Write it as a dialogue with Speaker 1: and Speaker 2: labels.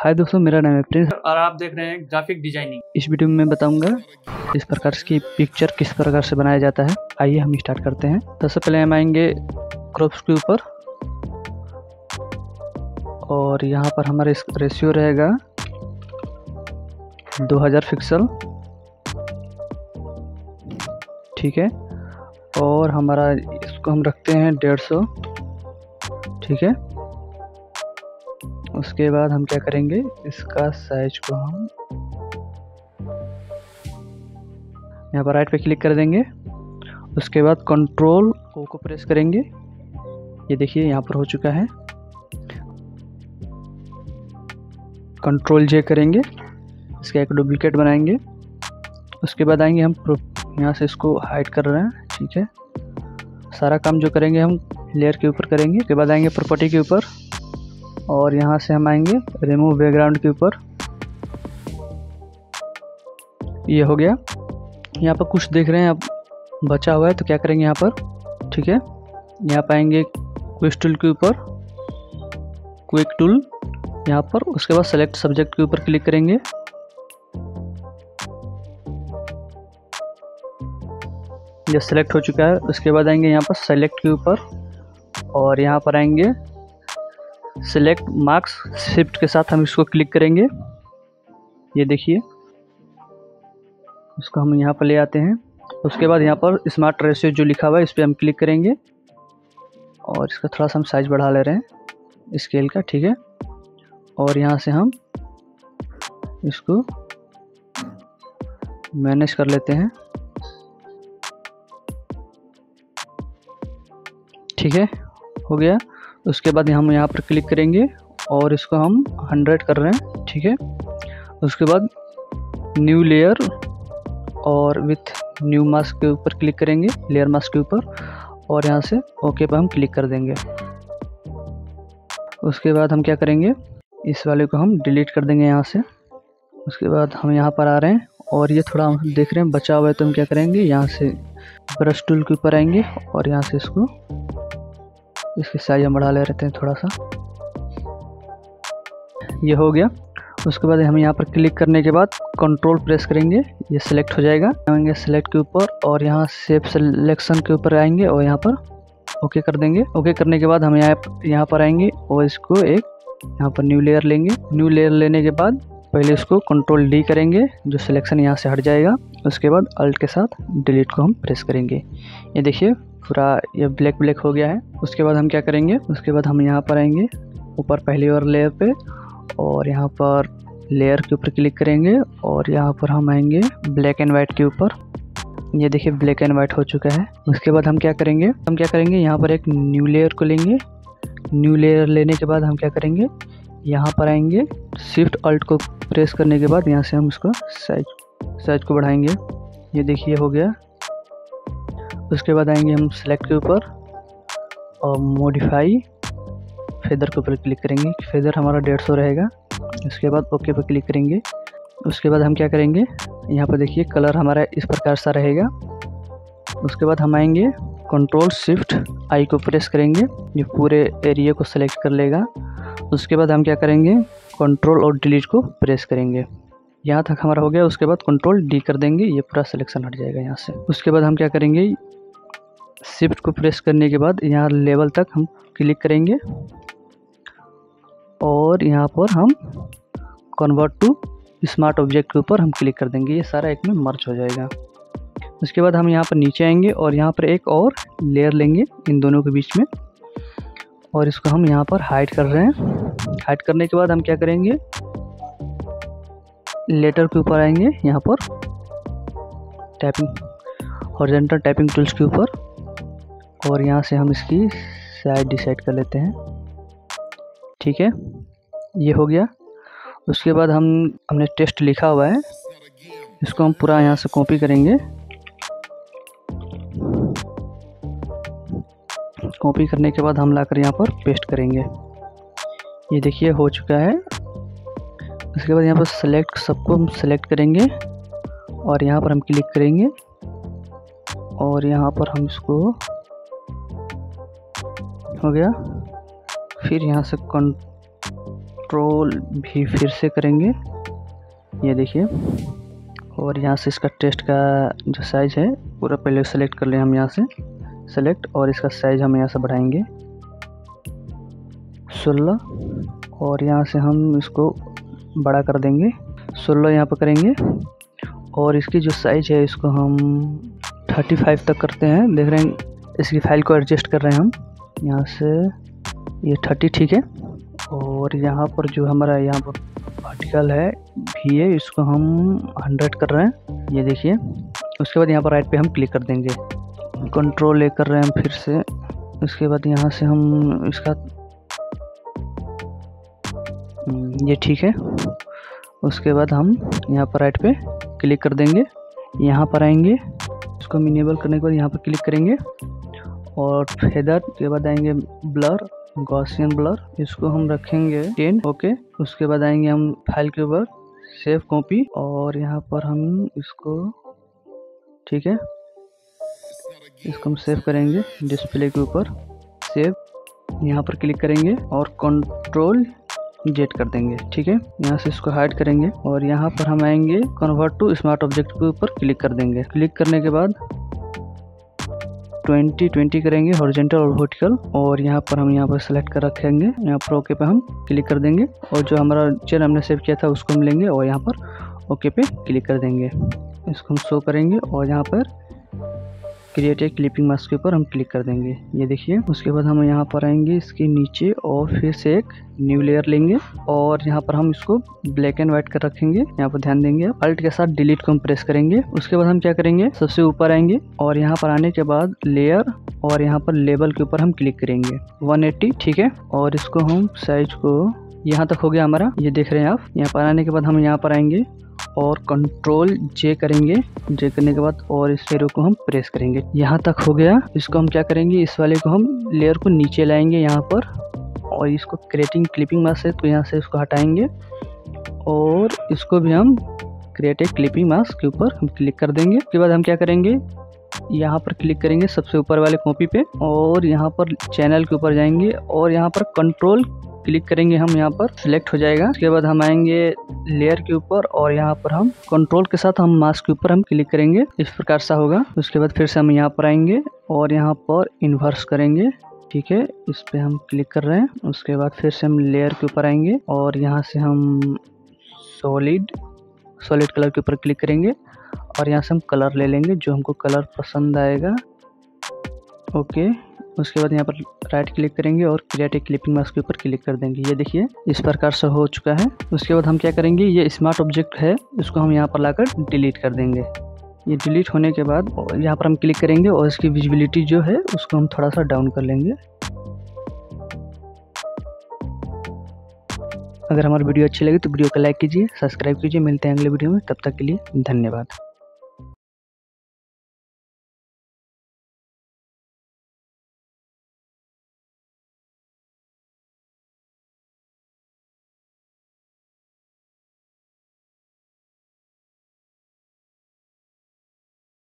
Speaker 1: हाय दोस्तों, मेरा नाम है प्रिंस
Speaker 2: और आप देख रहे हैं ग्राफिक डिजाइनिंग।
Speaker 1: इस वीडियो में मैं बताऊंगा इस प्रकार की पिक्चर किस प्रकार से बनाया जाता है। आइए हम स्टार्ट करते हैं। सबसे पहले हम आएंगे क्रॉप्स के ऊपर और यहाँ पर हमारा इस रेशियो रहेगा 2000 पिक्सल, ठीक है। और हमारा इसको हम रखते हैं 150, ठीक है। उसके बाद हम क्या करेंगे, इसका साइज को हम यहाँ पर राइट पे क्लिक कर देंगे। उसके बाद कंट्रोल को प्रेस करेंगे। ये देखिए यहाँ पर हो चुका है। कंट्रोल जे करेंगे, इसका एक डुप्लीकेट बनाएंगे। उसके बाद आएंगे हम यहाँ से इसको हाइड कर रहे हैं, ठीक है। सारा काम जो करेंगे हम लेयर के ऊपर करेंगे। उसके बाद आएंगे प्रॉपर्टी के ऊपर और यहाँ से हम आएंगे रिमूव बैकग्राउंड के ऊपर। ये हो गया। यहाँ पर कुछ देख रहे हैं आप बचा हुआ है, तो क्या करेंगे यहाँ पर, ठीक है। यहाँ पर आएंगे क्विक टूल के ऊपर, क्विक टूल यहाँ पर। उसके बाद सेलेक्ट सब्जेक्ट के ऊपर क्लिक करेंगे। ये सेलेक्ट हो चुका है। उसके बाद आएंगे यहाँ पर सेलेक्ट के ऊपर और यहाँ पर आएंगे सेलेक्ट मार्क्स, शिफ्ट के साथ हम इसको क्लिक करेंगे। ये देखिए, इसको हम यहाँ पर ले आते हैं। उसके बाद यहाँ पर स्मार्ट रेशियो जो लिखा हुआ है इस पर हम क्लिक करेंगे और इसका थोड़ा सा हम साइज बढ़ा ले रहे हैं स्केल का, ठीक है। और यहाँ से हम इसको मैनेज कर लेते हैं, ठीक है। हो गया। उसके बाद हम यहाँ पर क्लिक करेंगे और इसको हम 100 कर रहे हैं, ठीक है। उसके बाद न्यू लेयर और विथ न्यू मास्क के ऊपर क्लिक करेंगे, लेयर मास्क के ऊपर, और यहाँ से ओके पर हम क्लिक कर देंगे। उसके बाद हम क्या करेंगे, इस वाले को हम डिलीट कर देंगे यहाँ से। उसके बाद हम यहाँ पर आ रहे हैं और ये थोड़ा हम देख रहे हैं बचा हुआ है, तो हम क्या करेंगे, यहाँ से ब्रश टूल के ऊपर आएंगे और यहाँ से इसकी साइज हम बढ़ा ले रहते हैं थोड़ा सा। ये हो गया। उसके बाद हम यहाँ पर क्लिक करने के बाद कंट्रोल प्रेस करेंगे, ये सिलेक्ट हो जाएगा। आएंगे सेलेक्ट के ऊपर और यहाँ शेप सिलेक्शन के ऊपर आएंगे और यहाँ पर ओके कर देंगे। ओके करने के बाद हम यहाँ पर आएंगे और इसको एक यहाँ पर न्यू लेयर लेंगे। न्यू लेयर लेने के बाद पहले इसको कंट्रोल डी करेंगे, जो सिलेक्शन यहाँ से हट जाएगा। उसके बाद अल्ट के साथ डिलीट को हम प्रेस करेंगे। ये देखिए पूरा ये ब्लैक हो गया है। उसके बाद हम क्या करेंगे, उसके बाद हम यहाँ पर आएंगे ऊपर पहली और लेयर पे और यहाँ पर लेयर के ऊपर क्लिक करेंगे और यहाँ पर हम आएंगे ब्लैक एंड वाइट के ऊपर। ये देखिए ब्लैक एंड वाइट हो चुका है। उसके बाद हम क्या करेंगे, यहाँ पर एक न्यू लेयर को लेंगे। न्यू लेयर लेने के बाद हम क्या करेंगे, यहाँ पर आएंगे शिफ्ट अल्ट को प्रेस करने के बाद यहाँ से हम उसका साइज को बढ़ाएंगे। ये देखिए हो गया। उसके बाद आएंगे हम सेलेक्ट के ऊपर और मॉडिफाई फेदर के ऊपर क्लिक करेंगे। फेदर हमारा 150 रहेगा। उसके बाद ओके पर क्लिक करेंगे। उसके बाद हम क्या करेंगे, यहाँ पर देखिए कलर हमारा इस प्रकार सा रहेगा। उसके बाद हम आएंगे कंट्रोल शिफ्ट आई को प्रेस करेंगे, ये पूरे एरिया को सेलेक्ट कर लेगा। उसके बाद हम क्या करेंगे, कंट्रोल और डिलीट को प्रेस करेंगे। यहाँ तक हमारा हो गया। उसके बाद कंट्रोल डी कर देंगे, ये पूरा सिलेक्शन हट जाएगा यहाँ से। उसके बाद हम क्या करेंगे, शिफ्ट को प्रेस करने के बाद यहाँ लेवल तक हम क्लिक करेंगे और यहाँ पर हम कन्वर्ट टू स्मार्ट ऑब्जेक्ट के ऊपर हम क्लिक कर देंगे। ये सारा एक में मर्ज हो जाएगा। उसके बाद हम यहाँ पर नीचे आएंगे और यहाँ पर एक और लेयर लेंगे इन दोनों के बीच में और इसको हम यहाँ पर हाइड कर रहे हैं। हाइड करने के बाद हम क्या करेंगे, लेटर के ऊपर आएंगे, यहाँ पर टाइपिंग हॉरिजॉन्टल टाइपिंग टूल्स के ऊपर और यहाँ से हम इसकी साइज डिसाइड कर लेते हैं, ठीक है। ये हो गया। उसके बाद हमने टेस्ट लिखा हुआ है, इसको हम पूरा यहाँ से कॉपी करेंगे। कॉपी करने के बाद हम लाकर यहाँ पर पेस्ट करेंगे। ये देखिए हो चुका है। उसके बाद यहाँ पर सेलेक्ट, सबको हम सेलेक्ट करेंगे और यहाँ पर हम क्लिक करेंगे और यहाँ पर हम इसको हो गया। फिर यहाँ से कंट्रोल भी फिर से करेंगे, ये देखिए। और यहाँ से इसका टेस्ट का जो साइज है पूरा पहले सेलेक्ट कर लें हम यहाँ से सेलेक्ट, और इसका साइज हम यहाँ से बढ़ाएंगे 16, और यहाँ से हम इसको बड़ा कर देंगे 16 यहाँ पर करेंगे। और इसकी जो साइज है इसको हम 35 तक करते हैं। देख रहे हैं इसकी फाइल को एडजस्ट कर रहे हैं हम यहाँ से, ये 30 ठीक है। और यहाँ पर जो हमारा यहाँ पर पार्टिकल है भी है, इसको हम 100 कर रहे हैं, ये देखिए। उसके बाद यहाँ पर राइट पे हम क्लिक कर देंगे, कंट्रोल ए कर रहे हैं हम फिर से। उसके बाद यहाँ से हम इसका ये ठीक है। उसके बाद हम यहाँ पर राइट पे क्लिक कर देंगे, यहाँ पर आएंगे, इसको इनेबल करने के बाद यहाँ पर क्लिक करेंगे और फेदर के बाद आएंगे ब्लर, गॉसियन ब्लर, इसको हम रखेंगे 10 ओके। उसके बाद आएंगे हम फाइल के ऊपर सेव कॉपी, और यहाँ पर हम इसको ठीक है, इसको हम सेव करेंगे डिस्प्ले के ऊपर सेव, यहाँ पर क्लिक करेंगे और कंट्रोल जेट कर देंगे ठीक है। यहाँ से इसको हाइड करेंगे और यहाँ पर हम आएंगे कन्वर्ट टू स्मार्ट ऑब्जेक्ट के ऊपर क्लिक कर देंगे। क्लिक करने के बाद 20 करेंगे हॉरिजॉन्टल और वर्टिकल, और यहाँ पर हम यहाँ पर सेलेक्ट कर रखेंगे, यहाँ पर ओके पे हम क्लिक कर देंगे। और जो हमारा पिक्चर हमने सेव किया था उसको हम लेंगे और यहाँ पर ओके पे क्लिक कर देंगे, इसको हम शो करेंगे और यहाँ पर क्रिएट ए क्लिपिंग मास्क के ऊपर हम क्लिक कर देंगे, ये देखिए। उसके बाद हम यहाँ पर आएंगे इसके नीचे और फिर से एक न्यू लेयर लेंगे और यहाँ पर हम इसको ब्लैक एंड व्हाइट कर रखेंगे। यहाँ पर ध्यान देंगे, अल्ट के साथ डिलीट को हम प्रेस करेंगे। उसके बाद हम क्या करेंगे, सबसे ऊपर आएंगे और यहाँ पर आने के बाद लेयर और यहाँ पर लेबल के ऊपर हम क्लिक करेंगे 180 ठीक है। और इसको हम साइज को यहाँ तक हो गया हमारा, ये देख रहे हैं आप। यहाँ पर आने के बाद हम यहाँ पर आएंगे और कंट्रोल जे करेंगे, जे करने के बाद और इस एरो को हम प्रेस करेंगे, यहाँ तक हो गया। इसको हम क्या करेंगे, इस वाले को हम लेयर को नीचे लाएंगे यहाँ पर, और इसको क्रिएटिंग क्लिपिंग मास्क है तो यहाँ से इसको हटाएंगे और इसको भी हम क्रिएट ए क्लिपिंग मास्क के ऊपर हम क्लिक कर देंगे। उसके बाद हम क्या करेंगे, यहाँ पर क्लिक करेंगे सबसे ऊपर वाले कॉपी पे और यहाँ पर चैनल के ऊपर जाएंगे और यहाँ पर कंट्रोल क्लिक करेंगे, हम यहाँ पर सिलेक्ट हो जाएगा। उसके बाद हम आएंगे लेयर के ऊपर और यहाँ पर हम कंट्रोल के साथ हम मास्क के ऊपर हम क्लिक करेंगे, इस प्रकार सा होगा। उसके बाद फिर से हम यहाँ पर आएंगे और यहाँ पर इन्वर्स करेंगे ठीक है, इस पे हम क्लिक कर रहे हैं। उसके बाद फिर से हम लेयर के ऊपर आएंगे और यहाँ से हम सॉलिड कलर के ऊपर क्लिक करेंगे और यहाँ से हम कलर ले लेंगे जो हमको कलर पसंद आएगा ओके। उसके बाद यहाँ पर राइट क्लिक करेंगे और क्रिएट ए क्लिपिंग मास्क के ऊपर क्लिक कर देंगे, ये देखिए इस प्रकार से हो चुका है। उसके बाद हम क्या करेंगे, ये स्मार्ट ऑब्जेक्ट है इसको हम यहाँ पर लाकर डिलीट कर देंगे। ये डिलीट होने के बाद यहाँ पर हम क्लिक करेंगे और इसकी विजिबिलिटी जो है उसको हम थोड़ा सा डाउन कर लेंगे। अगर हमारी वीडियो अच्छी लगी तो वीडियो को लाइक कीजिए, सब्सक्राइब कीजिए। मिलते हैं अगले वीडियो में, तब तक के लिए धन्यवाद।